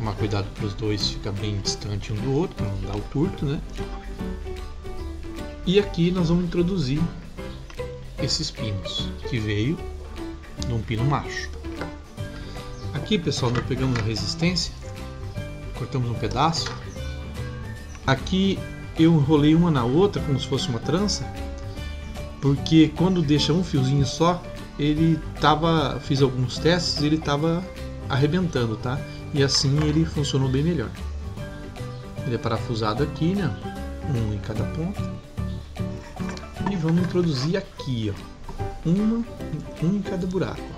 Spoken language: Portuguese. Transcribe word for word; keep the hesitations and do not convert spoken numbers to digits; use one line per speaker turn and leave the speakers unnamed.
Tomar cuidado para os dois ficar bem distante um do outro, para não dar o curto, né? E aqui nós vamos introduzir esses pinos, que veio de um pino macho. Aqui, pessoal, nós pegamos a resistência, cortamos um pedaço. Aqui eu enrolei uma na outra como se fosse uma trança, porque quando deixa um fiozinho só, ele tava, fiz alguns testes, ele tava arrebentando, tá? E assim ele funcionou bem melhor. Ele é parafusado aqui, né? Um em cada ponta. E vamos introduzir aqui, ó, uma, um em cada buraco.